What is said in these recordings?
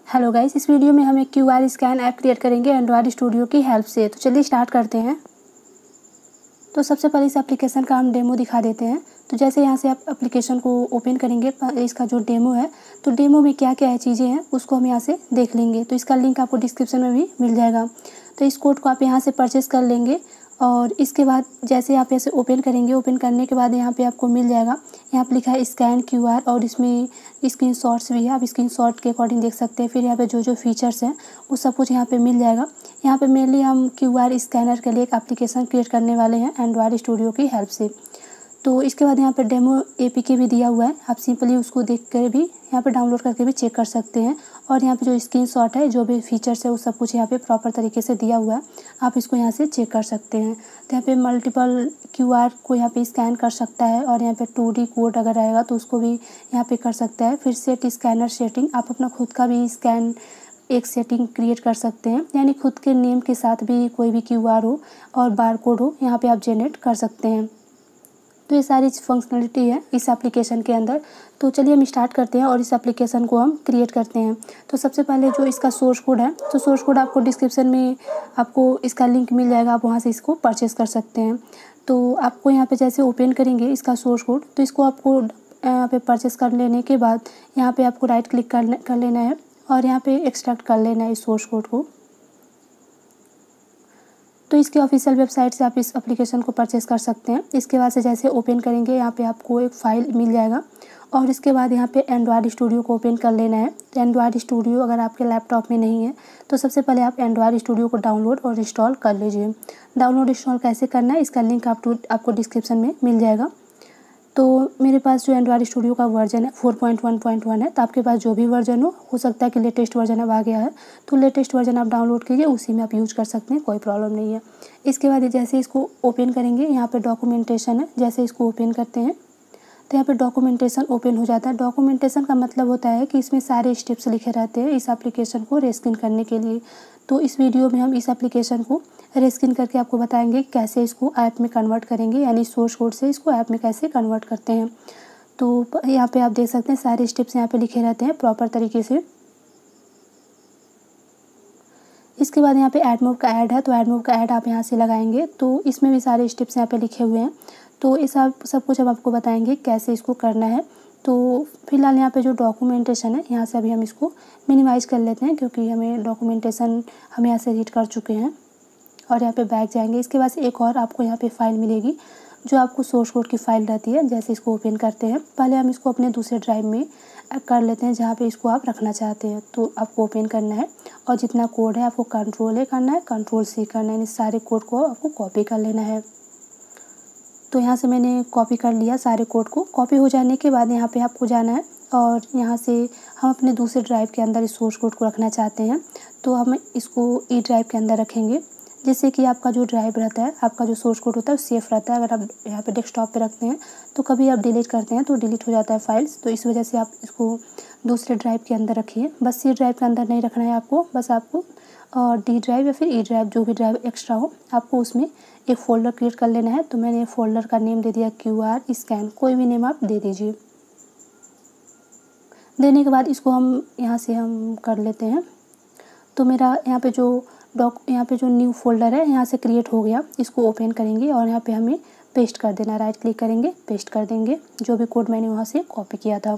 Hello guys, इस video में हम एक क्यूआर स्कैन ऐप क्रिएट करेंगे एंड्रॉयड स्टूडियो की हेल्प से। तो चलिए स्टार्ट करते हैं। तो सबसे पहले इस एप्लीकेशन का हम डेमो दिखा देते हैं। तो जैसे यहाँ से आप एप्लीकेशन को ओपन करेंगे, इसका जो डेमो है, तो डेमो में क्या क्या है चीज़ें हैं उसको हम यहाँ से देख लेंगे। तो इसका लिंक आपको डिस्क्रिप्शन में भी मिल जाएगा। तो इस कोड को आप यहाँ से परचेस कर लेंगे और इसके बाद जैसे आप ऐसे ओपन करेंगे, ओपन करने के बाद यहाँ पे आपको मिल जाएगा, यहाँ पे लिखा है स्कैन क्यूआर और इसमें स्क्रीनशॉट्स भी है। आप स्क्रीनशॉट के अकॉर्डिंग देख सकते हैं। फिर यहाँ पे जो जो फीचर्स हैं वो सब कुछ यहाँ पे मिल जाएगा। यहाँ पे मेनली हम क्यूआर स्कैनर के लिए एक एप्लीकेशन क्रिएट करने वाले हैं एंड्रॉयड स्टूडियो की हेल्प से। तो इसके बाद यहाँ पे डेमो एपीके भी दिया हुआ है। आप सिंपली उसको देख कर भी यहाँ पे डाउनलोड करके भी चेक कर सकते हैं। और यहाँ पे जो स्क्रीनशॉट है, जो भी फीचर्स है, वो सब कुछ यहाँ पे प्रॉपर तरीके से दिया हुआ है। आप इसको यहाँ से चेक कर सकते हैं। तो यहाँ पे मल्टीपल क्यूआर को यहाँ पे स्कैन कर सकता है और यहाँ पे 2D कोड अगर आएगा तो उसको भी यहाँ पे कर सकता है। फिर सेट स्कैनर सेटिंग, आप अपना खुद का भी स्कैन एक सेटिंग क्रिएट कर सकते हैं, यानी खुद के नेम के साथ भी कोई भी क्यूआर हो और बार कोड हो, यहाँ पे आप जनरेट कर सकते हैं। तो ये सारी फंक्शनलिटी है इस एप्लीकेशन के अंदर। तो चलिए हम स्टार्ट करते हैं और इस एप्लीकेशन को हम क्रिएट करते हैं। तो सबसे पहले जो इसका सोर्स कोड है, तो सोर्स कोड आपको डिस्क्रिप्शन में आपको इसका लिंक मिल जाएगा, आप वहाँ से इसको परचेस कर सकते हैं। तो आपको यहाँ पे जैसे ओपन करेंगे इसका सोर्स कोड, तो इसको आपको यहाँ पे परचेस कर लेने के बाद यहाँ पे आपको राइट क्लिक कर लेना है और यहाँ पे एक्सट्रैक्ट कर लेना है इस सोर्स कोड को। तो इसके ऑफिशियल वेबसाइट से आप इस एप्लीकेशन को परचेस कर सकते हैं। इसके बाद से जैसे ओपन करेंगे, यहाँ पे आपको एक फ़ाइल मिल जाएगा और इसके बाद यहाँ पे एंड्रॉयड स्टूडियो को ओपन कर लेना है। तो एंड्रॉयड स्टूडियो अगर आपके लैपटॉप में नहीं है तो सबसे पहले आप एंड्रॉयड स्टूडियो को डाउनलोड और इंस्टॉल कर लीजिए। डाउनलोड इंस्टॉल कैसे करना है, इसका लिंक आपको डिस्क्रिप्शन में मिल जाएगा। तो मेरे पास जो एंड्रॉयड स्टूडियो का वर्जन है 4.1.1 है। तो आपके पास जो भी वर्जन हो सकता है कि लेटेस्ट वर्जन अब आ गया है, तो लेटेस्ट वर्जन आप डाउनलोड कीजिए, उसी में आप यूज़ कर सकते हैं, कोई प्रॉब्लम नहीं है। इसके बाद जैसे इसको ओपन करेंगे, यहाँ पे डॉक्यूमेंटेशन है, जैसे इसको ओपन करते हैं तो यहाँ पे डॉक्यूमेंटेशन ओपन हो जाता है। डॉक्यूमेंटेशन का मतलब होता है कि इसमें सारे स्टेप्स लिखे रहते हैं इस एप्लीकेशन को रेस्किन करने के लिए। तो इस वीडियो में हम इस एप्लीकेशन को रेस्किन करके आपको बताएंगे कैसे इसको ऐप में कन्वर्ट करेंगे, यानी सोर्स कोड से इसको ऐप में कैसे कन्वर्ट करते हैं। तो यहाँ पे आप देख सकते हैं सारे स्टेप्स यहाँ पे लिखे रहते हैं प्रॉपर तरीके से। इसके बाद यहाँ पे ऐड मोड का ऐड है, तो ऐड मोड का ऐड आप यहाँ से लगाएंगे तो इसमें भी सारे स्टेप्स यहाँ पे लिखे हुए हैं। तो ये सब कुछ हम आपको बताएंगे कैसे इसको करना है। तो फिलहाल यहाँ पे जो डॉक्यूमेंटेशन है, यहाँ से अभी हम इसको मिनिमाइज़ कर लेते हैं क्योंकि हमें डॉक्यूमेंटेशन हम यहाँ से रीड कर चुके हैं। और यहाँ पे बैक जाएंगे। इसके बाद से एक और आपको यहाँ पे फ़ाइल मिलेगी जो आपको सोर्स कोड की फ़ाइल रहती है। जैसे इसको ओपन करते हैं, पहले हम इसको अपने दूसरे ड्राइव में कर लेते हैं जहाँ पे इसको आप रखना चाहते हैं। तो आपको ओपन करना है और जितना कोड है आपको कंट्रोल-A करना है, कंट्रोल-C करना है, इस सारे कोड को आपको कॉपी कर लेना है। तो यहाँ से मैंने कॉपी कर लिया सारे कोड को। कॉपी हो जाने के बाद यहाँ पे आपको जाना है और यहाँ से हम अपने दूसरे ड्राइव के अंदर इस सोर्स कोड को रखना चाहते हैं। तो हम इसको ई ड्राइव के अंदर रखेंगे, जिससे कि आपका जो ड्राइव रहता है, आपका जो सोर्स कोड होता है वो सेफ़ रहता है। अगर आप यहाँ पे डेस्कटॉप पे रखते हैं तो कभी आप डिलीट करते हैं तो डिलीट हो जाता है फाइल्स। तो इस वजह से आप इसको दूसरे ड्राइव के अंदर रखिए। बस सी ड्राइव के अंदर नहीं रखना है आपको, बस आपको डी ड्राइव या फिर ई ड्राइव, जो भी ड्राइव एक्स्ट्रा हो, आपको उसमें एक फ़ोल्डर क्रिएट कर लेना है। तो मैंने फ़ोल्डर का नेम दे दिया क्यूआर स्कैन, कोई भी नेम आप दे दीजिए। देने के बाद इसको हम यहाँ से हम कर लेते हैं। तो मेरा यहाँ पे जो न्यू फ़ोल्डर है यहाँ से क्रिएट हो गया। इसको ओपन करेंगे और यहाँ पे हमें पेस्ट कर देना, राइट क्लिक करेंगे, पेस्ट कर देंगे जो भी कोड मैंने वहाँ से कॉपी किया था।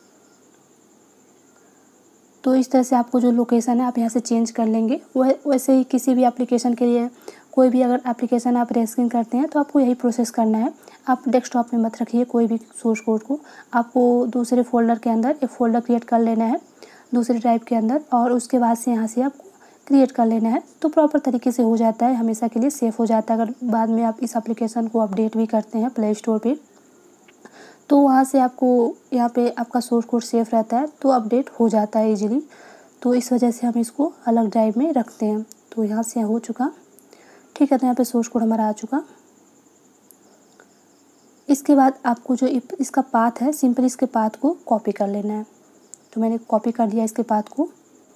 तो इस तरह से आपको जो लोकेशन है आप यहाँ से चेंज कर लेंगे। वैसे ही किसी भी एप्लीकेशन के लिए, कोई भी अगर एप्लीकेशन आप रेस्किन करते हैं तो आपको यही प्रोसेस करना है। आप डेस्कटॉप में मत रखिए कोई भी सोर्स कोड को, आपको दूसरे फ़ोल्डर के अंदर एक फ़ोल्डर क्रिएट कर लेना है दूसरे ड्राइव के अंदर और उसके बाद से यहाँ से आपको क्रिएट कर लेना है। तो प्रॉपर तरीके से हो जाता है, हमेशा के लिए सेफ़ हो जाता है। अगर बाद में आप इस एप्लीकेशन को अपडेट भी करते हैं प्ले स्टोर पे, तो वहाँ से आपको यहाँ पे आपका सोर्स कोड सेफ़ रहता है, तो अपडेट हो जाता है इजीली। तो इस वजह से हम इसको अलग ड्राइव में रखते हैं। तो यहाँ से हो चुका, ठीक है। तो यहाँ पे सोर्स कोड हमारा आ चुका। इसके बाद आपको जो इसका पाथ है, सिंपल इसके पाथ को कॉपी कर लेना है। तो मैंने कॉपी कर लिया इसके पाथ को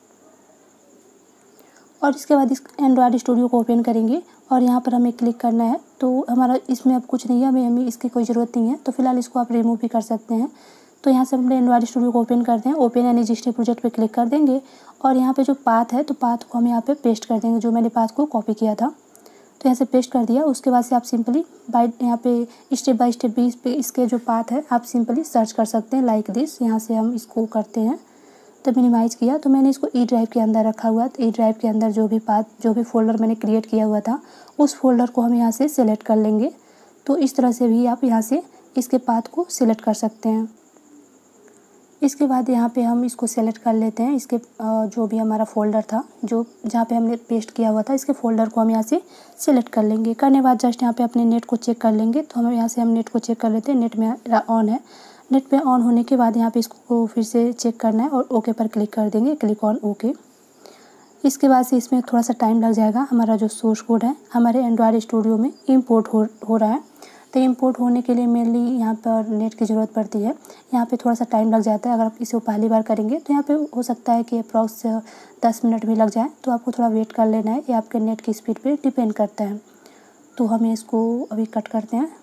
और इसके बाद इस एंड्रॉयड स्टूडियो को ओपन करेंगे और यहाँ पर हमें क्लिक करना है। तो हमारा इसमें अब कुछ नहीं है, हमें इसकी कोई ज़रूरत नहीं है। तो फिलहाल इसको आप रिमूव भी कर सकते हैं। तो यहाँ से हम अपने एंड्रॉइड स्टूडियो को ओपन करते हैं। ओपन एन एग्जिस्टिंग प्रोजेक्ट पे क्लिक कर देंगे और यहाँ पे जो पाथ है तो पाथ को हम यहाँ पे पेस्ट कर देंगे, जो मैंने पाथ को कॉपी किया था। तो यहाँ से पेस्ट कर दिया। उसके बाद से आप सिंपली यहाँ पे स्टेप बाय स्टेप भी इस पे इसके जो पाथ है आप सिंपली सर्च कर सकते हैं लाइक दिस। यहाँ से हम इसको करते हैं तो मिनिमाइज़ किया तो मैंने इसको ई ड्राइव के अंदर रखा हुआ है। तो ई ड्राइव के अंदर जो भी पाथ जो भी फोल्डर मैंने क्रिएट किया हुआ था उस फोल्डर को हम यहाँ से सिलेक्ट कर लेंगे। तो इस तरह से भी आप यहाँ से इसके पाथ को सिलेक्ट कर सकते हैं। इसके बाद यहाँ पे हम इसको सेलेक्ट कर लेते हैं। इसके जो भी हमारा फ़ोल्डर था जो जहाँ पे हमने पेस्ट किया हुआ था इसके फ़ोल्डर को हम यहाँ से सिलेक्ट कर लेंगे। करने बाद जस्ट यहाँ पे अपने नेट को चेक कर लेंगे। तो हम यहाँ से नेट को चेक कर लेते हैं। नेट में ऑन है। नेट पे ऑन होने के बाद यहाँ पे इसको फिर से चेक करना है और ओके पर क्लिक कर देंगे। Click on okay. इसके बाद से इसमें थोड़ा सा टाइम लग जाएगा। हमारा जो सोर्स कोड है हमारे एंड्रॉइड स्टूडियो में इम्पोर्ट हो रहा है। तो इम्पोर्ट होने के लिए मेनली यहाँ पर नेट की ज़रूरत पड़ती है। यहाँ पे थोड़ा सा टाइम लग जाता है। अगर आप इसे पहली बार करेंगे तो यहाँ पे हो सकता है कि अप्रॉक्स 10 मिनट भी लग जाए। तो आपको थोड़ा वेट कर लेना है। ये आपके नेट की स्पीड पे डिपेंड करता है। तो हमें इसको अभी कट करते हैं।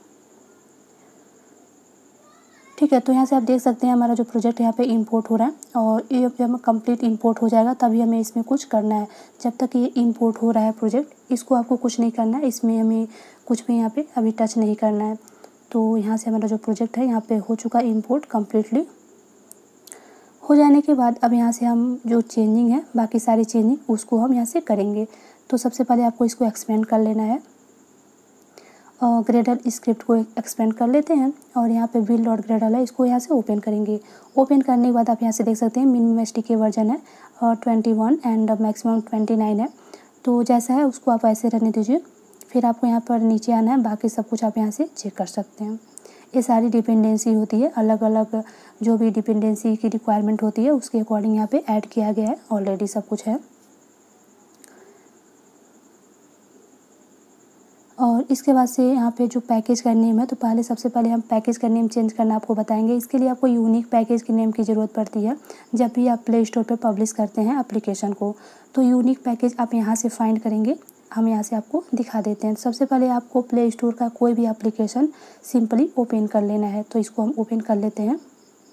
ठीक है, तो यहाँ से आप देख सकते हैं हमारा जो प्रोजेक्ट यहाँ पे इंपोर्ट हो रहा है और ये जब कंप्लीट इंपोर्ट हो जाएगा तभी हमें इसमें कुछ करना है। जब तक ये इंपोर्ट हो रहा है प्रोजेक्ट इसको आपको कुछ नहीं करना है। इसमें हमें कुछ भी यहाँ पे अभी टच नहीं करना है। तो यहाँ से हमारा जो प्रोजेक्ट है यहाँ पे हो चुका इंपोर्ट कम्प्लीटली। हो जाने के बाद अब यहाँ से हम जो चेंजिंग है बाकी सारी चेंजिंग उसको हम यहाँ से करेंगे। तो सबसे पहले आपको इसको एक्सपेंड कर लेना है। ग्रेडल स्क्रिप्ट को एक्सपेंड कर लेते हैं और यहाँ पे बिल्ड डॉट ग्रेडल है इसको यहाँ से ओपन करेंगे। ओपन करने के बाद आप यहाँ से देख सकते हैं मिनिमम एसडीके वर्जन है 21 एंड मैक्सिमम 29 है। तो जैसा है उसको आप ऐसे रहने दीजिए। फिर आपको यहाँ पर नीचे आना है। बाकी सब कुछ आप यहाँ से चेक कर सकते हैं। ये सारी डिपेंडेंसी होती है अलग अलग जो भी डिपेंडेंसी की रिक्वायरमेंट होती है उसके अकॉर्डिंग यहाँ पे ऐड किया गया है। ऑलरेडी सब कुछ है। और इसके बाद से यहाँ पे जो पैकेज का नेम है तो सबसे पहले हम पैकेज का नेम चेंज करना आपको बताएंगे। इसके लिए आपको यूनिक पैकेज के नेम की ज़रूरत पड़ती है जब भी आप प्ले स्टोर पे पब्लिश करते हैं एप्लीकेशन को। तो यूनिक पैकेज आप यहाँ से फाइंड करेंगे। हम यहाँ से आपको दिखा देते हैं। सबसे पहले आपको प्ले स्टोर का कोई भी एप्लीकेशन सिंपली ओपन कर लेना है। तो इसको हम ओपन कर लेते हैं।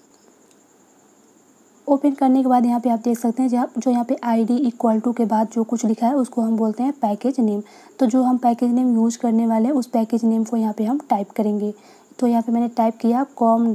ओपन करने के बाद यहाँ पे आप देख सकते हैं जो यहाँ पे ID इक्वल टू के बाद जो कुछ लिखा है उसको हम बोलते हैं पैकेज नेम। तो जो हम पैकेज नेम यूज़ करने वाले हैं उस पैकेज नेम को यहाँ पे हम टाइप करेंगे। तो यहाँ पे मैंने टाइप किया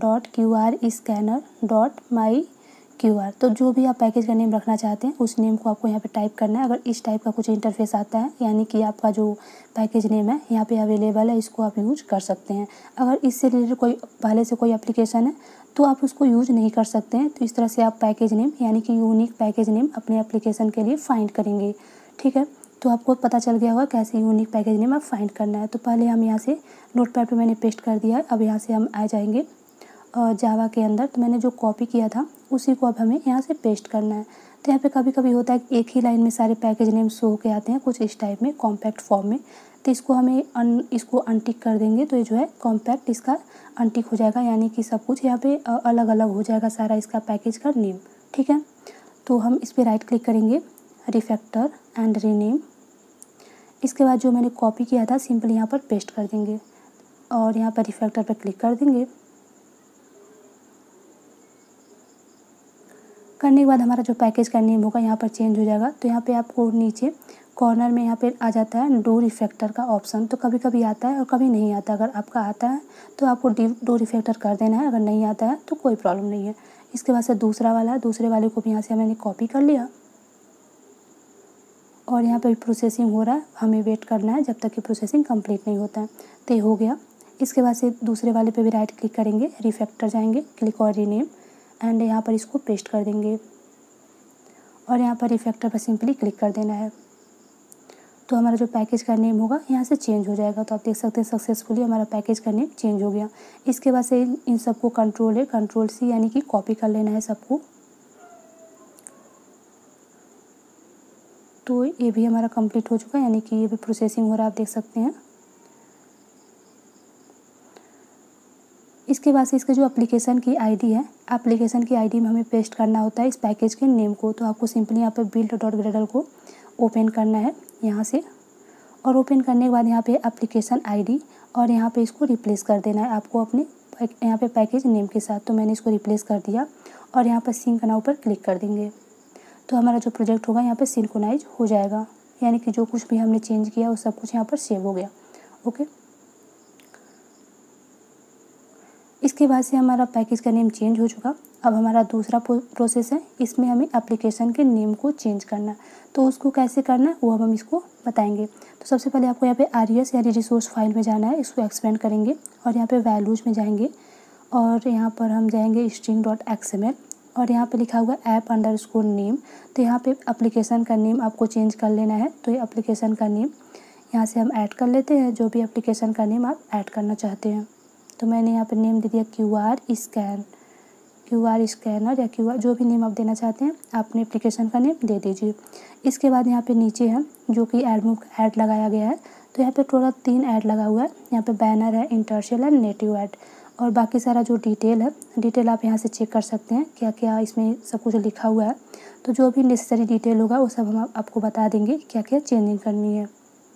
com.qrscanner.myqr। तो जो भी आप पैकेज का नेम रखना चाहते हैं उस नेम को आपको यहाँ पे टाइप करना है। अगर इस टाइप का कुछ इंटरफेस आता है यानी कि आपका जो पैकेज नेम है यहाँ पे अवेलेबल है इसको आप यूज कर सकते हैं। अगर इससे रिलेटेड कोई पहले से कोई एप्लीकेशन है तो आप उसको यूज नहीं कर सकते हैं। तो इस तरह से आप पैकेज नेम यानी कि यूनिक पैकेज नेम अपने एप्लीकेशन के लिए फाइंड करेंगे। ठीक है, तो आपको पता चल गया होगा कैसे यूनिक पैकेज नेम आप फाइंड करना है। तो पहले हम यहाँ से नोटपैड पे मैंने पेस्ट कर दिया है। अब यहाँ से हम आ जाएंगे जावा के अंदर। तो मैंने जो कॉपी किया था उसी को अब हमें यहाँ से पेस्ट करना है। तो यहाँ पे कभी कभी होता है कि एक ही लाइन में सारे पैकेज नेम शो होके आते हैं कुछ इस टाइप में कॉम्पैक्ट फॉर्म में। तो इसको हमें इसको अनटिक कर देंगे। तो ये जो है कॉम्पैक्ट इसका अनटिक हो जाएगा यानी कि सब कुछ यहाँ पे अलग अलग हो जाएगा सारा इसका पैकेज का नेम। ठीक है, तो हम इस पर राइट क्लिक करेंगे रिफैक्टर एंड रीनेम। इसके बाद जो मैंने कॉपी किया था सिंपल यहाँ पर पेस्ट कर देंगे और यहाँ पर रिफैक्टर पर क्लिक कर देंगे। करने के बाद हमारा जो पैकेज का नेम होगा यहाँ पर चेंज हो जाएगा। तो यहाँ पे आपको नीचे कॉर्नर में यहाँ पे आ जाता है डू रिफैक्टर का ऑप्शन। तो कभी कभी आता है और कभी नहीं आता। अगर आपका आता है तो आपको डू रिफैक्टर कर देना है। अगर नहीं आता है तो कोई प्रॉब्लम नहीं है। इसके बाद से दूसरा वाला है, दूसरे वाले को भी यहाँ से मैंने कॉपी कर लिया और यहाँ पर प्रोसेसिंग हो रहा है। हमें वेट करना है जब तक कि प्रोसेसिंग कंप्लीट नहीं होता है। तो ये हो गया। इसके बाद से दूसरे वाले पे भी राइट क्लिक करेंगे, रिफैक्टर जाएंगे, क्लिक और रीनेम एंड यहाँ पर इसको पेस्ट कर देंगे और यहाँ पर रिफैक्टर पर सिंपली क्लिक कर देना है। तो हमारा जो पैकेज का नेम होगा यहाँ से चेंज हो जाएगा। तो आप देख सकते हैं सक्सेसफुली हमारा पैकेज का नेम चेंज हो गया। इसके बाद से इन सबको कंट्रोल C यानी कि कॉपी कर लेना है सबको। तो ये भी हमारा कंप्लीट हो चुका है यानी कि ये भी प्रोसेसिंग हो रहा है, आप देख सकते हैं। इसके बाद से इसके जो एप्लीकेशन की ID है, एप्लीकेशन की ID में हमें पेस्ट करना होता है इस पैकेज के नेम को। तो आपको सिंपली यहाँ पे बिल्ड डॉट ग्रेडल को ओपन करना है यहाँ से और ओपन करने के बाद यहाँ पे एप्लीकेशन ID और यहाँ पे इसको रिप्लेस कर देना है। आपको अपने यहाँ पे पैकेज नेम के साथ। तो मैंने इसको रिप्लेस कर दिया और यहाँ पर सिंक नाउ पर क्लिक कर देंगे तो हमारा जो प्रोजेक्ट होगा यहाँ पे सिंक्रोनाइज हो जाएगा, यानी कि जो कुछ भी हमने चेंज किया वो सब कुछ यहाँ पर सेव हो गया। ओके, इसके बाद से हमारा पैकेज का नेम चेंज हो चुका। अब हमारा दूसरा प्रोसेस है, इसमें हमें एप्लीकेशन के नेम को चेंज करना है। तो उसको कैसे करना है वो अब हम इसको बताएंगे। तो सबसे पहले आपको यहाँ पे RES यानी रिसोर्स फाइल में जाना है, इसको एक्सपेंड करेंगे और यहाँ पे वैल्यूज़ में जाएंगे और यहाँ पर हम जाएंगे string.xml और यहाँ पे लिखा हुआ app_name। तो यहाँ पे एप्लीकेशन का नेम आपको चेंज कर लेना है। तो ये एप्लीकेशन का नेम यहाँ से हम ऐड कर लेते हैं, जो भी एप्लीकेशन का नेम आप ऐड करना चाहते हैं। तो मैंने यहाँ पे नेम दे दिया QR स्कैनर या QR, जो भी नेम आप देना चाहते हैं आप अपने एप्लीकेशन का नेम दे दीजिए। इसके बाद यहाँ पे नीचे है जो कि ऐड लगाया गया है। तो यहाँ पे टोटल 3 ऐड लगा हुआ है। यहाँ पे बैनर है, इंटर्शियल है, नेटिव ऐड और बाकी सारा जो डिटेल आप यहाँ से चेक कर सकते हैं क्या क्या इसमें सब कुछ लिखा हुआ है। तो जो भी नेसेसरी डिटेल होगा वो सब हम आपको बता देंगे क्या क्या चेंजिंग करनी है।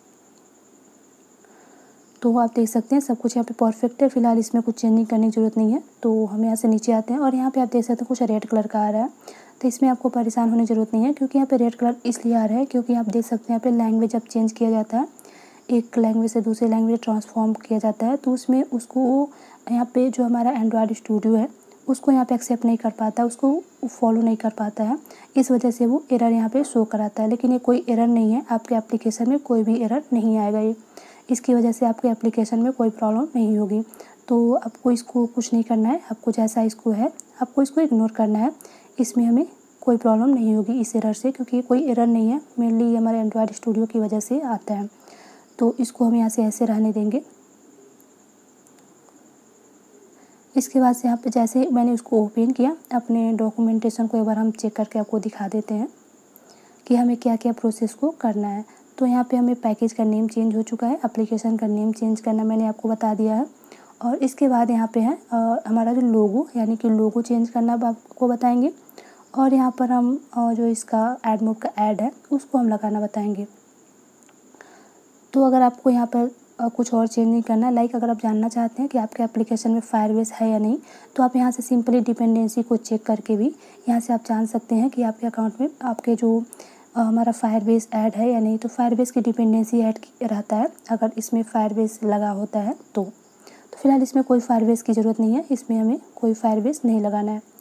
तो आप देख सकते हैं सब कुछ यहाँ पे परफेक्ट है, फिलहाल इसमें कुछ चेंजिंग करने की ज़रूरत नहीं है। तो हम यहाँ से नीचे आते हैं और यहाँ पे आप देख सकते हैं कुछ रेड कलर का आ रहा है। तो इसमें आपको परेशान होने की ज़रूरत नहीं है, क्योंकि यहाँ पे रेड कलर इसलिए आ रहा है क्योंकि आप देख सकते हैं यहाँ पे लैंग्वेज जब चेंज किया जाता है, एक लैंग्वेज से दूसरी लैंग्वेज ट्रांसफॉर्म किया जाता है, तो उसमें उसको यहाँ पे जो हमारा एंड्रॉयड स्टूडियो है उसको यहाँ पे एक्सेप्ट नहीं कर पाता, उसको फॉलो नहीं कर पाता है। इस वजह से वो एरर यहाँ पे शो कराता है। लेकिन ये कोई एरर नहीं है, आपके एप्लीकेशन में कोई भी एरर नहीं आएगा। ये इसकी वजह से आपके एप्लीकेशन में कोई प्रॉब्लम नहीं होगी। तो आपको इसको कुछ नहीं करना है, आपको जैसा इसको है आपको इसको इग्नोर करना है। इसमें हमें कोई प्रॉब्लम नहीं होगी इस एरर से, क्योंकि ये कोई एरर नहीं है, मेनली ये हमारे एंड्रॉयड स्टूडियो की वजह से आता है। तो इसको हम यहाँ से ऐसे रहने देंगे। इसके बाद से यहाँ पे जैसे मैंने उसको ओपन किया, अपने डॉक्यूमेंटेशन को एक बार हम चेक करके आपको दिखा देते हैं कि हमें क्या क्या प्रोसेस को करना है। तो यहाँ पे हमें पैकेज का नेम चेंज हो चुका है, एप्लीकेशन का नेम चेंज करना मैंने आपको बता दिया है। और इसके बाद यहाँ पे है हमारा जो लोगो, यानी कि लोगो चेंज करना अब आपको बताएंगे। और यहाँ पर हम जो इसका एडमोब का ऐड है उसको हम लगाना बताएंगे। तो अगर आपको यहाँ पर कुछ और चेंज नहीं करना है, लाइक अगर आप जानना चाहते हैं कि आपके एप्लीकेशन में फायरबेस है या नहीं, तो आप यहाँ से सिंपली डिपेंडेंसी को चेक करके भी यहाँ से आप जान सकते हैं कि आपके अकाउंट में आपके जो हमारा फायरबेस ऐड है या नहीं। तो फायरबेस की डिपेंडेंसी ऐड रहता है अगर इसमें फायरबेस लगा होता है तो फिलहाल इसमें कोई फायरबेस की ज़रूरत नहीं है, इसमें हमें कोई फायरबेस नहीं लगाना है।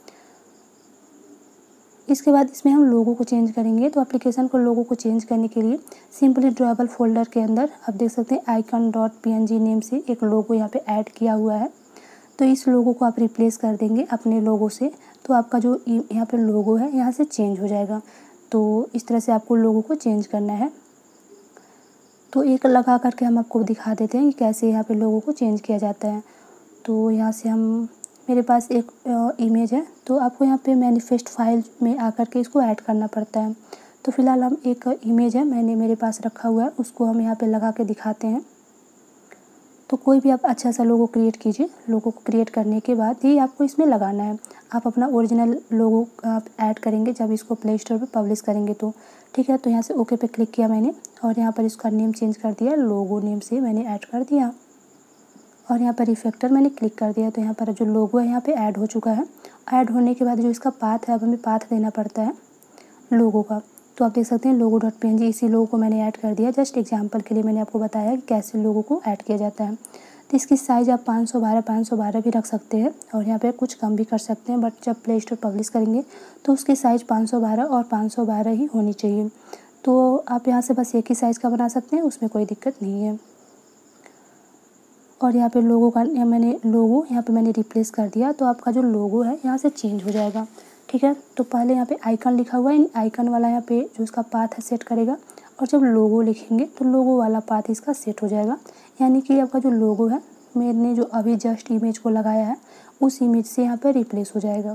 इसके बाद इसमें हम लोगो को चेंज करेंगे। तो एप्लीकेशन को लोगो को चेंज करने के लिए सिंपली ड्रॉएबल फोल्डर के अंदर आप देख सकते हैं icon.png नेम से एक लोगो यहाँ पे ऐड किया हुआ है। तो इस लोगो को आप रिप्लेस कर देंगे अपने लोगो से। तो आपका जो यहाँ पे लोगो है यहाँ से चेंज हो जाएगा। तो इस तरह से आपको लोगो को चेंज करना है। तो एक लगा करके हम आपको दिखा देते हैं कि कैसे यहाँ पे लोगो को चेंज किया जाता है। तो यहाँ से हम, मेरे पास एक इमेज है, तो आपको यहाँ पे मैनिफेस्ट फाइल में आकर के इसको ऐड करना पड़ता है। तो फिलहाल हम एक इमेज है मेरे पास रखा हुआ है, उसको हम यहाँ पे लगा के दिखाते हैं। तो कोई भी आप अच्छा सा लोगो क्रिएट कीजिए। लोगो को क्रिएट करने के बाद ही आपको इसमें लगाना है। आप अपना ओरिजिनल लोगो आप ऐड करेंगे जब इसको प्ले स्टोर पर पब्लिश करेंगे तो ठीक है। तो यहाँ से ओके पे क्लिक किया मैंने और यहाँ पर इसका नेम चेंज कर दिया, लोगो नेम से मैंने ऐड कर दिया। और यहाँ पर रिफैक्टर मैंने क्लिक कर दिया। तो यहाँ पर जो लोगो है यहाँ पे ऐड हो चुका है। ऐड होने के बाद जो इसका पाथ है, अब हमें पाथ देना पड़ता है लोगो का। तो आप देख सकते हैं logo.png, इसी लोगो को मैंने ऐड कर दिया। जस्ट एग्जांपल के लिए मैंने आपको बताया कि कैसे लोगो को ऐड किया जाता है। तो इसकी साइज़ आप 512 भी रख सकते हैं और यहाँ पे कुछ कम भी कर सकते हैं, बट जब प्ले स्टोर पब्लिश करेंगे तो उसकी साइज़ 512 और 512 ही होनी चाहिए। तो आप यहाँ से बस एक ही साइज़ का बना सकते हैं, उसमें कोई दिक्कत नहीं है। और यहाँ पे लोगो का लोगो यहाँ पे मैंने रिप्लेस कर दिया। तो आपका जो लोगो है यहाँ से चेंज हो जाएगा, ठीक है। तो पहले यहाँ पे आइकन लिखा हुआ है, आइकन वाला यहाँ पे जो उसका पाथ है सेट करेगा, और जब लोगो लिखेंगे तो लोगो वाला पाथ इसका सेट हो जाएगा। यानी कि आपका जो लोगो है, मैंने जो अभी जस्ट इमेज को लगाया है उस इमेज से यहाँ पे रिप्लेस हो जाएगा।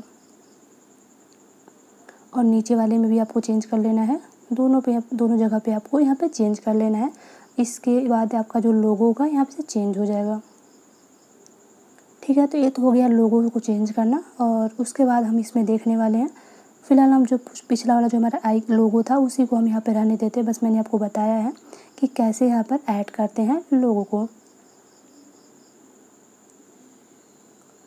और नीचे वाले में भी आपको चेंज कर लेना है, दोनों जगह पे आपको यहाँ पे चेंज कर लेना है। इसके बाद आपका जो लोगो होगा यहाँ से चेंज हो जाएगा, ठीक है। तो ये तो हो गया लोगो को चेंज करना। और उसके बाद हम इसमें देखने वाले हैं, फ़िलहाल हम जो पिछला वाला जो हमारा लोगो था उसी को हम यहाँ पे रहने देते हैं। बस मैंने आपको बताया है कि कैसे यहाँ पर ऐड करते हैं लोगो को।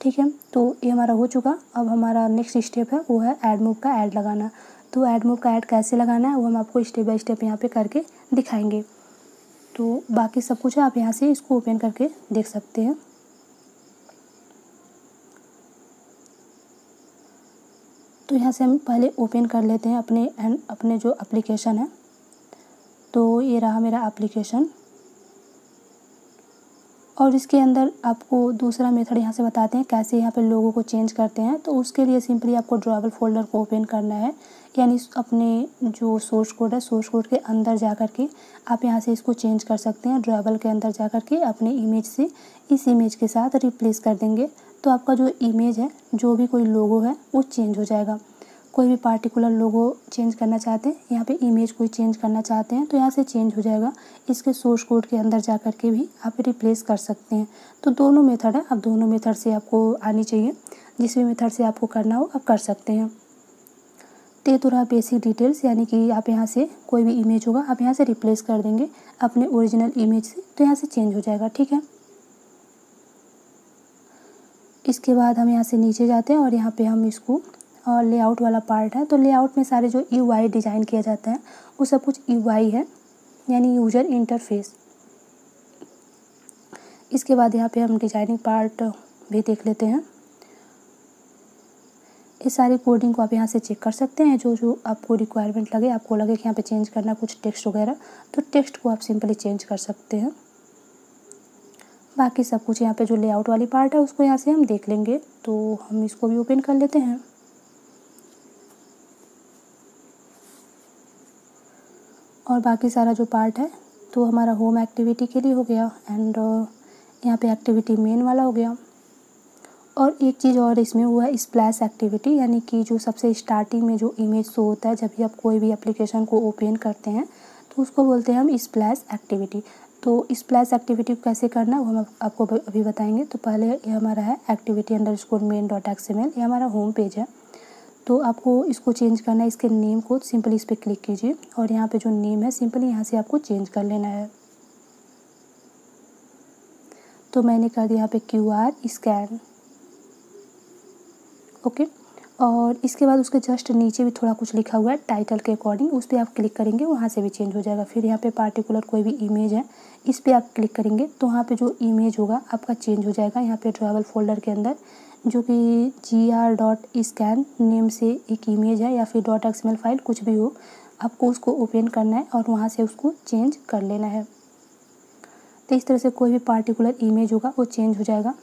ठीक है, तो ये हमारा हो चुका। अब हमारा नेक्स्ट स्टेप है वो है ऐड मूव का ऐड लगाना। तो ऐड मूव का ऐड कैसे लगाना है वो हम आपको स्टेप बाय स्टेप यहाँ पे करके दिखाएंगे। तो बाकी सब कुछ है, आप यहाँ से इसको ओपन करके देख सकते हैं। तो यहाँ से हम पहले ओपन कर लेते हैं अपने जो एप्लीकेशन है। तो ये रहा मेरा एप्लीकेशन, और इसके अंदर आपको दूसरा मेथड यहाँ से बताते हैं कैसे यहाँ पे लोगों को चेंज करते हैं। तो उसके लिए सिंपली आपको ड्रॉएबल फोल्डर को ओपन करना है, यानी अपने जो सोर्स कोड है, सोर्स कोड के अंदर जा कर के आप यहाँ से इसको चेंज कर सकते हैं। ड्रॉएबल के अंदर जा कर के अपने इमेज से इस इमेज के साथ रिप्लेस कर देंगे, तो आपका जो इमेज है, जो भी कोई लोगो है वो चेंज हो जाएगा। कोई भी पार्टिकुलर लोगो चेंज करना चाहते हैं, यहाँ पे इमेज कोई चेंज करना चाहते हैं तो यहाँ से चेंज हो जाएगा। इसके सोर्स कोड के अंदर जा कर के भी आप रिप्लेस कर सकते हैं। तो दोनों मेथड है, अब दोनों मेथड से आपको आनी चाहिए, जिस भी मेथड से आपको करना हो आप कर सकते हैं। तो ये तो रहा बेसिक डिटेल्स, यानी कि आप यहाँ से कोई भी इमेज होगा आप यहाँ से रिप्लेस कर देंगे अपने ओरिजिनल इमेज से, तो यहाँ से चेंज हो जाएगा। ठीक है, इसके बाद हम यहाँ से नीचे जाते हैं और यहाँ पे हम इसको लेआउट वाला पार्ट है। तो लेआउट में सारे जो यूआई डिज़ाइन किया जाता है वो सब कुछ यूआई है, यानी यूज़र इंटरफेस। इसके बाद यहाँ पे हम डिजाइनिंग पार्ट भी देख लेते हैं। इस सारी कोडिंग को आप यहाँ से चेक कर सकते हैं, जो जो आपको रिक्वायरमेंट लगे, आपको लगे कि यहाँ पे चेंज करना कुछ टेक्स्ट वगैरह, तो टेक्स्ट को आप सिंपली चेंज कर सकते हैं। बाकी सब कुछ यहाँ पे जो लेआउट वाली पार्ट है उसको यहाँ से हम देख लेंगे। तो हम इसको भी ओपन कर लेते हैं। और बाकी सारा जो पार्ट है तो हमारा होम एक्टिविटी के लिए हो गया, एंड यहाँ पे एक्टिविटी मेन वाला हो गया। और एक चीज़ और इसमें हुआ है स्प्लैश एक्टिविटी, यानी कि जो सबसे स्टार्टिंग में जो इमेज शो होता है जब भी आप कोई भी एप्लीकेशन को ओपन करते हैं तो उसको बोलते हैं हम स्प्लैश एक्टिविटी। तो स्प्लैश एक्टिविटी को कैसे करना है वो हम आपको अभी बताएंगे। तो पहले ये हमारा है activity_main.xml, ये हमारा होम पेज है। तो आपको इसको चेंज करना है, इसके नेम को सिंपली इस पर क्लिक कीजिए और यहाँ पे जो नेम है सिंपली यहाँ से आपको चेंज कर लेना है। तो मैंने कर दिया यहाँ पे QR स्कैन, ओके। और इसके बाद उसके जस्ट नीचे भी थोड़ा कुछ लिखा हुआ है टाइटल के अकॉर्डिंग, उस पर आप क्लिक करेंगे, वहाँ से भी चेंज हो जाएगा। फिर यहाँ पे पार्टिकुलर कोई भी इमेज है, इस पर आप क्लिक करेंगे तो वहाँ पे जो इमेज होगा आपका चेंज हो जाएगा। यहाँ पे ड्रॉएबल फोल्डर के अंदर जो कि gr.scan नेम से एक इमेज है या फिर .xml फाइल कुछ भी हो, आपको उसको ओपन करना है और वहाँ से उसको चेंज कर लेना है। तो इस तरह से कोई भी पार्टिकुलर इमेज होगा वो चेंज हो जाएगा।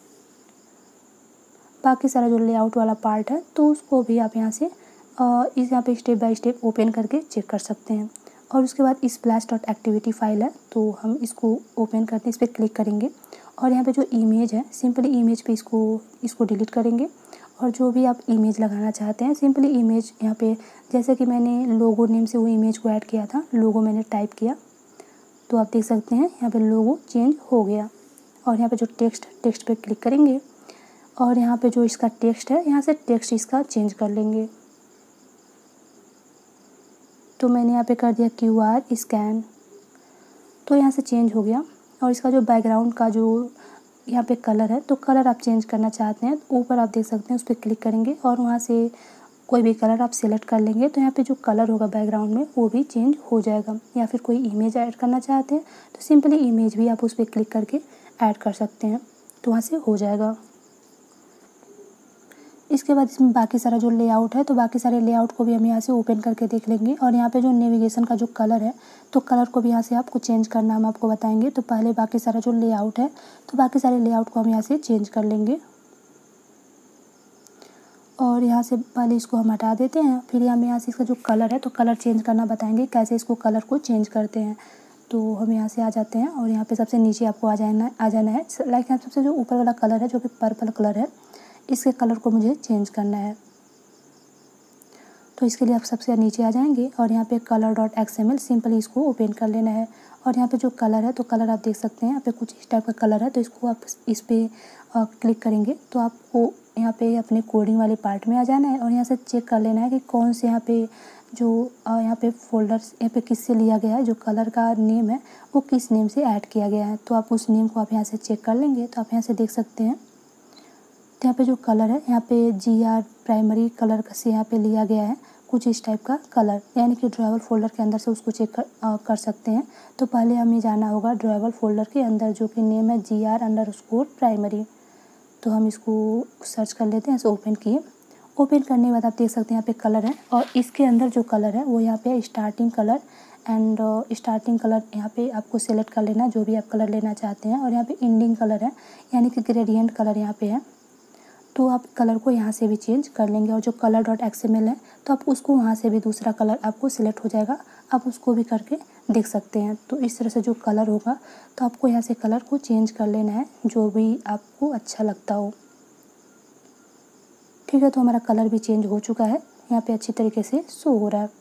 बाकी सारा जो लेआउट वाला पार्ट है तो उसको भी आप यहाँ से यहाँ पे स्टेप बाय स्टेप ओपन करके चेक कर सकते हैं। और उसके बाद splash.activity फाइल है तो हम इसको ओपन करते हैं, इस पर क्लिक करेंगे और यहाँ पे जो इमेज है सिंपली इमेज पे इसको डिलीट करेंगे। और जो भी आप इमेज लगाना चाहते हैं सिंपली इमेज यहाँ पे, जैसे कि मैंने लोगो नेम से वो इमेज को ऐड किया था, लोगो मैंने टाइप किया तो आप देख सकते हैं यहाँ पे लोगो चेंज हो गया। और यहाँ पे जो टेक्स्ट पे क्लिक करेंगे और यहाँ पे जो इसका टेक्स्ट है यहाँ से टेक्स्ट इसका चेंज कर लेंगे। तो मैंने यहाँ पे कर दिया QR स्कैन, तो यहाँ से चेंज हो गया। और इसका जो बैकग्राउंड का जो यहाँ पे कलर है तो कलर आप चेंज करना चाहते हैं, ऊपर आप देख सकते हैं, उस पर क्लिक करेंगे और वहाँ से कोई भी कलर आप सिलेक्ट कर लेंगे तो यहाँ पे जो कलर होगा बैकग्राउंड में वो भी चेंज हो जाएगा। या फिर कोई इमेज ऐड करना चाहते हैं तो सिंपली इमेज भी आप उस पर क्लिक करके ऐड कर सकते हैं, तो वहाँ से हो जाएगा। इसके बाद इसमें बाकी सारा जो लेआउट है तो बाकी सारे लेआउट को भी हम यहाँ से ओपन करके देख लेंगे। और यहाँ पे जो नेविगेशन का जो कलर है तो कलर को भी यहाँ से आपको चेंज करना हम आपको बताएंगे। तो पहले बाकी सारा जो लेआउट है तो बाकी सारे लेआउट को हम यहाँ से चेंज कर लेंगे और यहाँ से पहले इसको हम हटा देते हैं। फिर यहाँ से इसका जो कलर है तो कलर चेंज करना बताएंगे, कैसे इसको कलर को चेंज करते हैं। तो हम यहाँ से आ जाते हैं और यहाँ पे सबसे नीचे आपको आ जाना है। लाइक यहाँ सबसे जो ऊपर वाला कलर है जो कि पर्पल कलर है, इसके कलर को मुझे चेंज करना है। तो इसके लिए आप सबसे नीचे आ जाएंगे और यहाँ पे color.xml सिंपली इसको ओपन कर लेना है। और यहाँ पे जो कलर है तो कलर आप देख सकते हैं, यहाँ पे कुछ इस टाइप का कलर है। तो इसको आप इस पर क्लिक करेंगे तो आपको यहाँ पे अपने कोडिंग वाले पार्ट में आ जाना है और यहाँ से चेक कर लेना है कि कौन से यहाँ पे जो यहाँ पे फोल्डर्स यहाँ पे किससे लिया गया है, जो कलर का नेम है वो किस नेम से ऐड किया गया है। तो आप उस नेम को आप यहाँ से चेक कर लेंगे। तो आप यहाँ से देख सकते हैं, यहाँ पे जो कलर है, यहाँ पे GR प्राइमरी कलर से यहाँ पे लिया गया है कुछ इस टाइप का कलर, यानी कि ड्राइवर फोल्डर के अंदर से उसको चेक कर सकते हैं। तो पहले हमें जाना होगा ड्राइवर फोल्डर के अंदर, जो कि नेम है GR__ प्राइमरी। तो हम इसको सर्च कर लेते हैं, इसे ओपन किए। ओपन करने के बाद आप देख सकते हैं यहाँ पे कलर है, और इसके अंदर जो कलर है वो यहाँ पे starting colour and starting colour यहाँ पे आपको सेलेक्ट कर लेना जो भी आप कलर लेना चाहते हैं। और यहाँ पे एंडिंग कलर है, यानी कि ग्रेडियंट कलर यहाँ पे है। तो आप कलर को यहाँ से भी चेंज कर लेंगे, और जो color.xml है तो आप उसको वहाँ से भी दूसरा कलर आपको सिलेक्ट हो जाएगा, आप उसको भी करके देख सकते हैं। तो इस तरह से जो कलर होगा तो आपको यहाँ से कलर को चेंज कर लेना है जो भी आपको अच्छा लगता हो। ठीक है, तो हमारा कलर भी चेंज हो चुका है, यहाँ पे अच्छी तरीके से शो हो रहा है।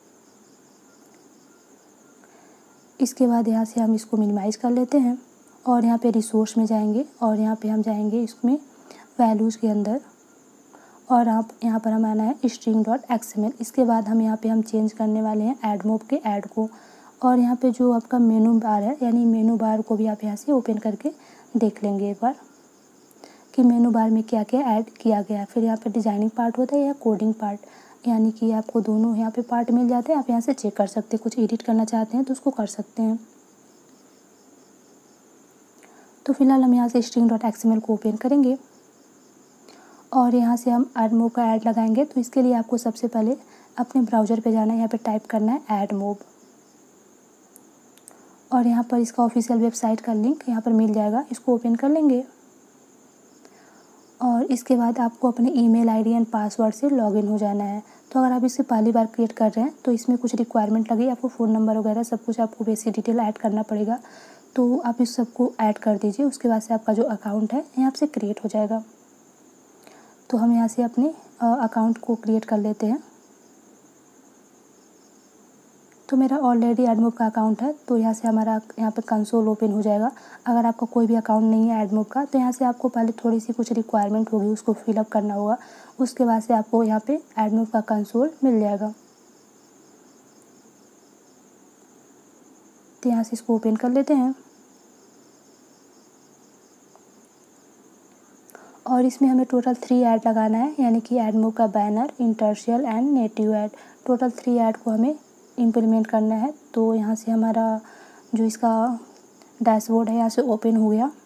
इसके बाद यहाँ से हम इसको मिनिमाइज़ कर लेते हैं, और यहाँ पे रिसोर्स में जाएंगे, और यहाँ पे हम जाएंगे इसमें वैल्यूज़ के अंदर, और आप यहाँ पर हम आना है string.xml। इसके बाद हम चेंज करने वाले हैं एडमोब के ऐड को। और यहाँ पे जो आपका मेनू बार है, यानी मेनू बार को भी आप यहाँ से ओपन करके देख लेंगे एक बार कि मेनू बार में क्या क्या ऐड किया गया है। फिर यहाँ पे डिज़ाइनिंग पार्ट होता है या कोडिंग पार्ट, यानी कि आपको दोनों यहाँ पे पार्ट मिल जाते हैं। आप यहाँ से चेक कर सकते हैं, कुछ एडिट करना चाहते हैं तो उसको कर सकते हैं। तो फिलहाल हम यहाँ से string.xml को ओपन करेंगे, और यहाँ से हम एडमोब का ऐड लगाएंगे। तो इसके लिए आपको सबसे पहले अपने ब्राउज़र पे जाना है, यहाँ पे टाइप करना है एडमोब, और यहाँ पर इसका ऑफिशियल वेबसाइट का लिंक यहाँ पर मिल जाएगा, इसको ओपन कर लेंगे। और इसके बाद आपको अपने ईमेल आईडी एंड पासवर्ड से लॉगिन हो जाना है। तो अगर आप इसे पहली बार क्रिएट कर रहे हैं तो इसमें कुछ रिक्वायरमेंट लगी, आपको फ़ोन नंबर वगैरह सब कुछ आपको बेसिक डिटेल ऐड करना पड़ेगा। तो आप इस सबको ऐड कर दीजिए, उसके बाद से आपका जो अकाउंट है यहाँ से क्रिएट हो जाएगा। तो हम यहाँ से अपने अकाउंट को क्रिएट कर लेते हैं। तो मेरा ऑलरेडी एडमोब का अकाउंट है, तो यहाँ से हमारा यहाँ पे कंसोल ओपन हो जाएगा। अगर आपका कोई भी अकाउंट नहीं है एडमोब का, तो यहाँ से आपको पहले थोड़ी सी कुछ रिक्वायरमेंट होगी, उसको फिलअप करना होगा। उसके बाद से आपको यहाँ पे एडमोब का कंसोल मिल जाएगा। तो यहाँ से इसको ओपन कर लेते हैं, और इसमें हमें टोटल 3 ऐड लगाना है, यानी कि एडमोब का banner, interstitial and native ad. Total 3 ad को हमें इम्प्लीमेंट करना है। तो यहाँ से हमारा जो इसका डैशबोर्ड है यहाँ से ओपन हो गया।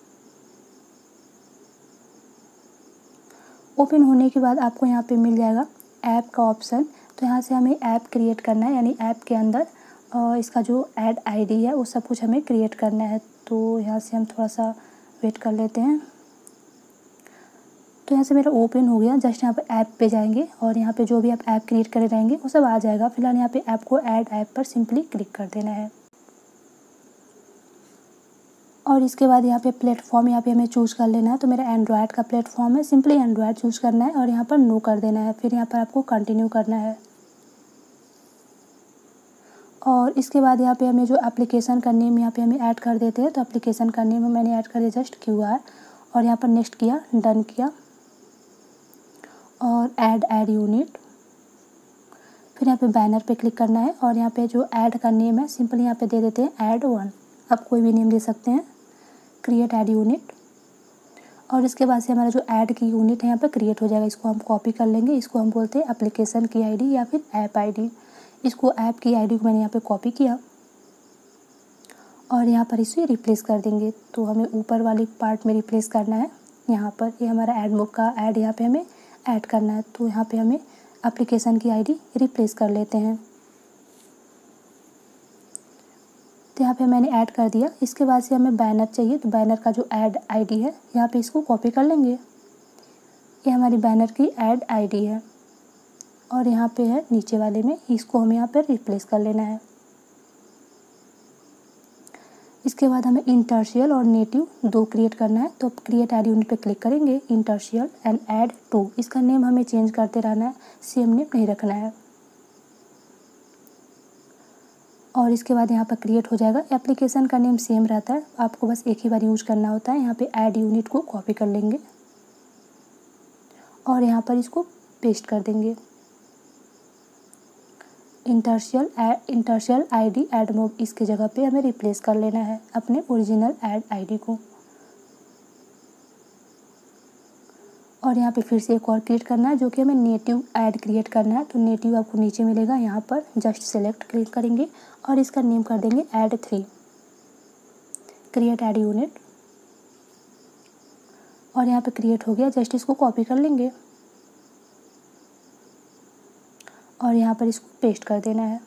ओपन होने के बाद आपको यहाँ पे मिल जाएगा ऐप का ऑप्शन। तो यहाँ से हमें ऐप क्रिएट करना है, यानी ऐप के अंदर इसका जो ऐड आईडी है वो सब कुछ हमें क्रिएट करना है। तो यहाँ से हम थोड़ा सा वेट कर लेते हैं। तो यहाँ से मेरा ओपन हो गया। जस्ट यहाँ पर ऐप पे जाएंगे, और यहाँ पे जो भी आप ऐप क्रिएट करे रहेंगे वो सब आ जाएगा। फिलहाल यहाँ पे ऐप को ऐड ऐप पर सिंपली क्लिक कर देना है, और इसके बाद यहाँ पे प्लेटफॉर्म यहाँ पे हमें चूज़ कर लेना है। तो मेरा एंड्रॉयड का प्लेटफॉर्म है, सिंपली एंड्रॉयड चूज़ करना है, और यहाँ पर नो कर देना है। फिर यहाँ पर आपको कंटिन्यू करना है, और इसके बाद यहाँ पे हमें जो एप्लीकेशन का नेम यहाँ पे हमें ऐड कर देते हैं। तो एप्लीकेशन का नेम मैंने ऐड कर दिया जस्ट QR, और यहाँ पर नेक्स्ट किया, डन किया, और ऐड यूनिट। फिर यहाँ पे बैनर पे क्लिक करना है, और यहाँ पे जो ऐड का नेम है सिंपली यहाँ पे दे देते हैं ऐड1। आप कोई भी नेम दे सकते हैं, क्रिएट ऐड यूनिट। और इसके बाद से हमारा जो ऐड की यूनिट है यहाँ पे क्रिएट हो जाएगा। इसको हम कॉपी कर लेंगे, इसको हम बोलते हैं एप्लीकेशन की ID या फिर ऐप ID। इसको ऐप की ID को मैंने यहाँ पे कॉपी किया, और यहाँ पर इसे रिप्लेस कर देंगे। तो हमें ऊपर वाली पार्ट में रिप्लेस करना है। यहाँ पर ये हमारा एडमोब का ऐड यहाँ पे हमें ऐड करना है। तो यहाँ पे हमें एप्लीकेशन की ID रिप्लेस कर लेते हैं। तो यहाँ पे मैंने ऐड कर दिया। इसके बाद से हमें बैनर चाहिए, तो बैनर का जो ऐड ID है यहाँ पे इसको कॉपी कर लेंगे। ये हमारी बैनर की ऐड ID है, और यहाँ पे है नीचे वाले में, इसको हमें यहाँ पर रिप्लेस कर लेना है। इसके बाद हमें इंटर्शियल और नेटिव 2 क्रिएट करना है। तो क्रिएट ऐड यूनिट पे क्लिक करेंगे, इंटर्शियल एंड ऐड2। इसका नेम हमें चेंज करते रहना है, सेम नेम नहीं रखना है। और इसके बाद यहाँ पर क्रिएट हो जाएगा। एप्लीकेशन का नेम सेम रहता है, आपको बस एक ही बार यूज करना होता है। यहाँ पे ऐड यूनिट को कॉपी कर लेंगे, और यहाँ पर इसको पेस्ट कर देंगे। इंटर्शियल ID एडमोब, इसके जगह पे हमें रिप्लेस कर लेना है अपने ओरिजिनल ऐड ID को। और यहाँ पे फिर से एक और क्रिएट करना है जो कि हमें नेटिव ऐड क्रिएट करना है। तो नेटिव आपको नीचे मिलेगा, यहाँ पर जस्ट सेलेक्ट क्लिक करेंगे और इसका नेम कर देंगे ऐड3, क्रिएट ऐड यूनिट। और यहाँ पे क्रिएट हो गया, जस्ट इसको कॉपी कर लेंगे और यहाँ पर इसको पेस्ट कर देना है।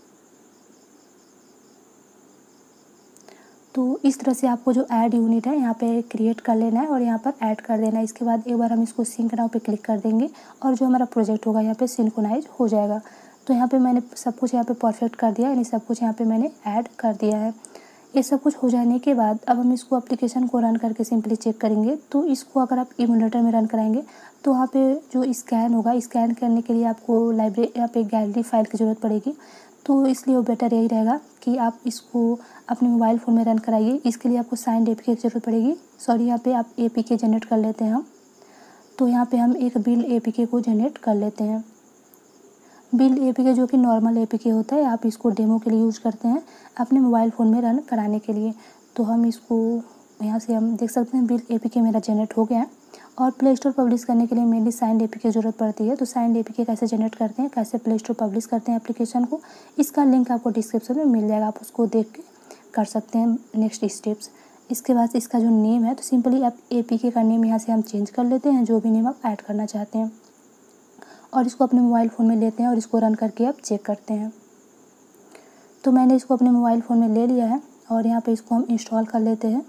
तो इस तरह से आपको जो ऐड यूनिट है यहाँ पे क्रिएट कर लेना है और यहाँ पर ऐड कर देना है। इसके बाद एक बार हम इसको सिंक नाउ पे क्लिक कर देंगे और जो हमारा प्रोजेक्ट होगा यहाँ पे सिंक्रोनाइज हो जाएगा। तो यहाँ पे मैंने सब कुछ यहाँ पे परफेक्ट कर दिया, यानी सब कुछ यहाँ पे मैंने ऐड कर दिया है। ये सब कुछ हो जाने के बाद अब हम इसको एप्लीकेशन को रन करके सिंपली चेक करेंगे। तो इसको अगर आप इम्यूलेटर में रन कराएंगे तो वहाँ पे जो स्कैन होगा, स्कैन करने के लिए आपको लाइब्रेरी यहाँ पे गैलरी फाइल की ज़रूरत पड़ेगी। तो इसलिए वो बेटर यही रहेगा कि आप इसको अपने मोबाइल फ़ोन में रन कराइए। इसके लिए आपको साइंड एपीके की ज़रूरत पड़ेगी। सॉरी, यहाँ पे आप एपीके जनरेट कर लेते हैं हम। तो यहाँ पे हम एक बिल्ड एपीके को जनरेट कर लेते हैं। बिल्ड एपीके जो कि नॉर्मल एपीके होता है, आप इसको डेमो के लिए यूज़ करते हैं अपने मोबाइल फ़ोन में रन कराने के लिए। तो हम इसको यहाँ से हम देख सकते हैं बिल्ड एपीके मेरा जनरेट हो गया है। और प्ले स्टोर पब्लिश करने के लिए मेनली साइंड एपीके की ज़रूरत पड़ती है। तो साइंड एपीके कैसे जनरेट करते हैं, कैसे प्ले स्टोर पब्लिश करते हैं एप्लीकेशन को, इसका लिंक आपको डिस्क्रिप्शन में मिल जाएगा, आप उसको देख के कर सकते हैं नेक्स्ट स्टेप्स। इसके बाद इसका जो नेम है, तो सिंपली आप एपीके का नेम यहाँ से हम चेंज कर लेते हैं, जो भी नेम आप ऐड करना चाहते हैं, और इसको अपने मोबाइल फ़ोन में लेते हैं और इसको रन करके आप चेक करते हैं। तो मैंने इसको अपने मोबाइल फ़ोन में ले लिया है और यहाँ पे इसको हम इंस्टॉल कर लेते हैं।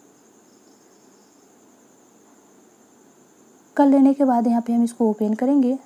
कर लेने के बाद यहाँ पे हम इसको ओपन करेंगे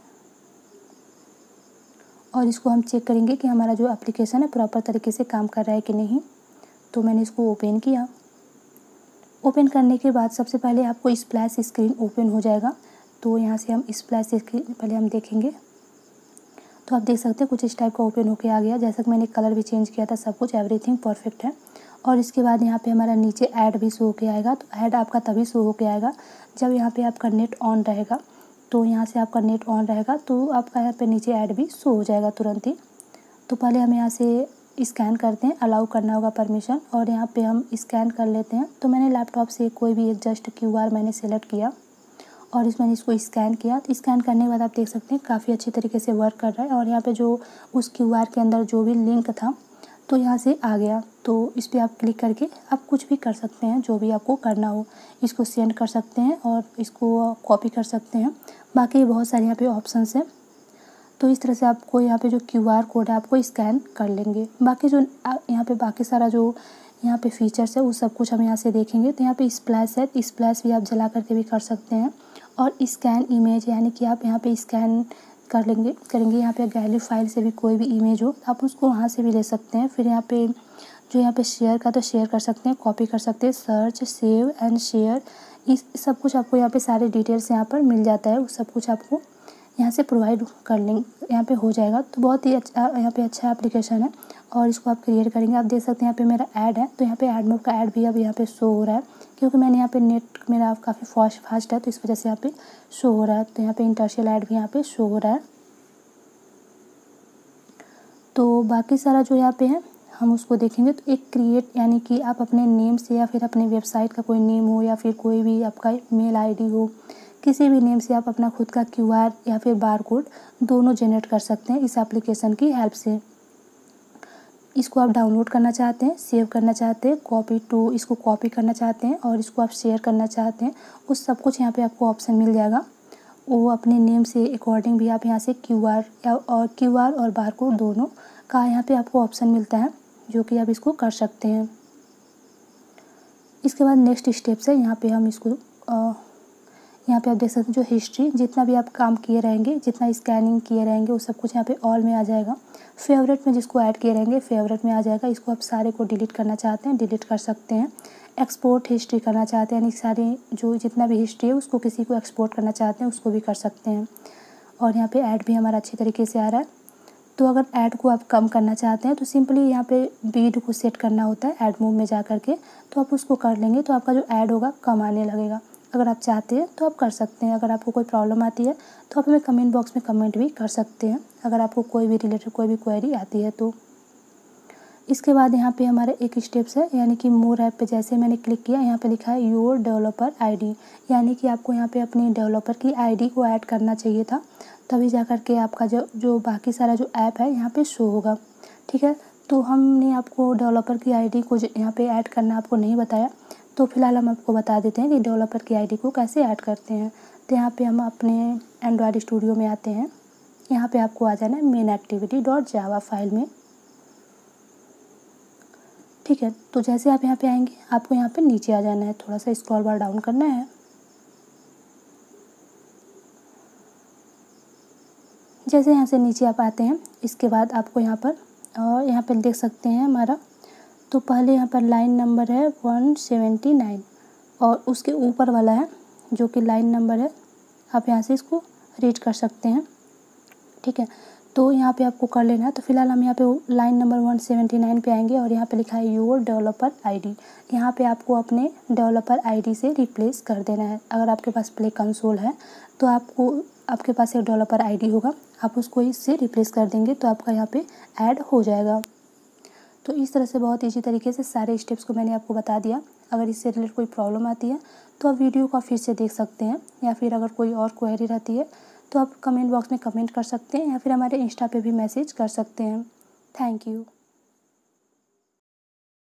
और इसको हम चेक करेंगे कि हमारा जो एप्लीकेशन है प्रॉपर तरीके से काम कर रहा है कि नहीं। तो मैंने इसको ओपन किया। ओपन करने के बाद सबसे पहले आपको स्प्लैश स्क्रीन ओपन हो जाएगा। तो यहाँ से हम स्प्लैश स्क्रीन पहले हम देखेंगे। तो आप देख सकते हैं कुछ इस टाइप का ओपन होके आ गया। जैसा कि मैंने कलर भी चेंज किया था, सब कुछ एवरीथिंग परफेक्ट है। और इसके बाद यहाँ पे हमारा नीचे ऐड भी शो होके आएगा। तो ऐड आपका तभी शो होके आएगा जब यहाँ पे आपका नेट ऑन रहेगा। तो यहाँ से आपका नेट ऑन रहेगा तो आपका यहाँ पे नीचे ऐड भी शो हो जाएगा तुरंत ही। तो पहले हम यहाँ से स्कैन करते हैं, अलाउ करना होगा परमिशन, और यहाँ पे हम स्कैन कर लेते हैं। तो मैंने लैपटॉप से कोई भी एक जस्ट QR मैंने सेलेक्ट किया और मैंने इसको स्कैन किया। तो स्कैन करने के बाद आप देख सकते हैं काफ़ी अच्छी तरीके से वर्क कर रहा है। और यहाँ पे जो उस QR के अंदर जो भी लिंक था तो यहाँ से आ गया। तो इस पर आप क्लिक करके आप कुछ भी कर सकते हैं, जो भी आपको करना हो। इसको सेंड कर सकते हैं और इसको कॉपी कर सकते हैं। बाकी बहुत सारे यहाँ पे ऑप्शंस हैं। तो इस तरह से आपको यहाँ पे जो QR कोड है आपको स्कैन कर लेंगे। बाकी जो यहाँ पे बाकी सारा जो यहाँ पे फीचर्स है वो सब कुछ हम यहाँ से देखेंगे। तो यहाँ पे स्प्लैश है, स्प्लैश भी आप जला करके भी कर सकते हैं। और स्कैन इमेज, यानी कि आप यहाँ पे स्कैन करेंगे यहाँ पे गैलरी फाइल से भी कोई भी इमेज हो आप उसको वहाँ से भी ले सकते हैं। फिर यहाँ पे जो यहाँ पे शेयर का, तो शेयर कर सकते हैं, कॉपी कर सकते हैं, सर्च, सेव एंड शेयर, इस सब कुछ आपको यहाँ पे सारे डिटेल्स यहाँ पर मिल जाता है। वो सब कुछ आपको यहाँ से प्रोवाइड कर लेंगे, यहाँ पे हो जाएगा। तो बहुत ही अच्छा यहाँ पे अच्छा एप्लीकेशन है और इसको आप क्रिएट करेंगे। आप देख सकते हैं यहाँ पे मेरा ऐड है। तो यहाँ पे ऐड मोड का ऐड भी अब यहाँ पे शो हो रहा है, क्योंकि मैंने यहाँ पे नेट मेरा काफ़ी फास्ट है तो इस वजह से यहाँ पे शो हो रहा है। तो यहाँ पे इंटरशियल ऐड भी यहाँ पे शो हो रहा है। तो बाकी सारा जो यहाँ पे है हम उसको देखेंगे। तो एक क्रिएट, यानी कि आप अपने नेम से या फिर अपने वेबसाइट का कोई नेम हो या फिर कोई भी आपका मेल ID हो, किसी भी नेम से आप अपना खुद का QR या फिर बार कोड दोनों जनरेट कर सकते हैं इस एप्लीकेशन की हेल्प से। इसको आप डाउनलोड करना चाहते हैं, सेव करना चाहते हैं, इसको कॉपी करना चाहते हैं और इसको आप शेयर करना चाहते हैं, उस सब कुछ यहाँ पे आपको ऑप्शन मिल जाएगा। वो अपने नेम से अकॉर्डिंग भी आप यहाँ से QR और बार कोड दोनों का यहाँ पे आपको ऑप्शन मिलता है, जो कि आप इसको कर सकते हैं। इसके बाद नेक्स्ट स्टेप्स है, यहाँ पे हम इसको यहाँ पे आप देख सकते हैं जो हिस्ट्री, जितना भी आप काम किए रहेंगे, जितना स्कैनिंग किए रहेंगे वो सब कुछ यहाँ पे ऑल में आ जाएगा। फेवरेट में जिसको ऐड किए रहेंगे फेवरेट में आ जाएगा। इसको आप सारे को डिलीट करना चाहते हैं डिलीट कर सकते हैं। एक्सपोर्ट हिस्ट्री करना चाहते हैं, यानी सारे जो जितना भी हिस्ट्री है उसको किसी को एक्सपोर्ट करना चाहते हैं उसको भी कर सकते हैं। और यहाँ पे ऐड भी हमारा अच्छी तरीके से आ रहा है। तो अगर ऐड को आप कम करना चाहते हैं तो सिंपली यहाँ पे बीड को सेट करना होता है ऐड मोड में जा करके, तो आप उसको कर लेंगे तो आपका जो ऐड होगा कम आने लगेगा। अगर आप चाहते हैं तो आप कर सकते हैं। अगर आपको कोई प्रॉब्लम आती है तो आप हमें कमेंट बॉक्स में कमेंट भी कर सकते हैं, अगर आपको कोई भी रिलेटेड कोई भी क्वेरी आती है तो। इसके बाद यहाँ पे हमारा एक स्टेप्स है, यानी कि मोर ऐप पे जैसे मैंने क्लिक किया, यहाँ पे लिखा है योर डेवलपर आईडी, यानी कि आपको यहाँ पे अपनी डेवलपर की आईडी को ऐड करना चाहिए था, तभी जा कर के आपका जो बाकी सारा जो ऐप है यहाँ पे शो होगा। ठीक है, तो हमने आपको डेवलपर की आईडी को यहाँ पे ऐड करना आपको नहीं बताया, तो फिलहाल हम आपको बता देते हैं कि डेवलपर की आईडी को कैसे ऐड करते हैं। तो यहाँ पे हम अपने एंड्रॉयड स्टूडियो में आते हैं। यहाँ पे आपको आ जाना है मेन एक्टिविटी .java फाइल में। ठीक है, तो जैसे आप यहाँ पे आएंगे आपको यहाँ पे नीचे आ जाना है, थोड़ा सा स्क्रॉल बार डाउन करना है। जैसे यहाँ से नीचे आप आते हैं, इसके बाद आपको यहाँ पर देख सकते हैं हमारा, तो पहले यहाँ पर लाइन नंबर है 179 और उसके ऊपर वाला है जो कि लाइन नंबर है, आप यहाँ से इसको रीड कर सकते हैं। ठीक है, तो यहाँ पे आपको कर लेना है। तो फिलहाल हम यहाँ पे लाइन नंबर 179 पे आएंगे और यहाँ पे लिखा है योर डेवलपर आईडी। यहाँ पे आपको अपने डेवलपर आईडी से रिप्लेस कर देना है। अगर आपके पास प्ले कंसोल है तो आपके पास एक डेवलपर आईडी होगा, आप उसको इससे रिप्लेस कर देंगे तो आपका यहाँ पे ऐड हो जाएगा। तो इस तरह से बहुत ईजी तरीके से सारे स्टेप्स को मैंने आपको बता दिया। अगर इससे रिलेटेड कोई प्रॉब्लम आती है तो आप वीडियो को फिर से देख सकते हैं, या फिर अगर कोई और क्वेरी रहती है तो आप कमेंट बॉक्स में कमेंट कर सकते हैं, या फिर हमारे इंस्टा पे भी मैसेज कर सकते हैं। Thank you.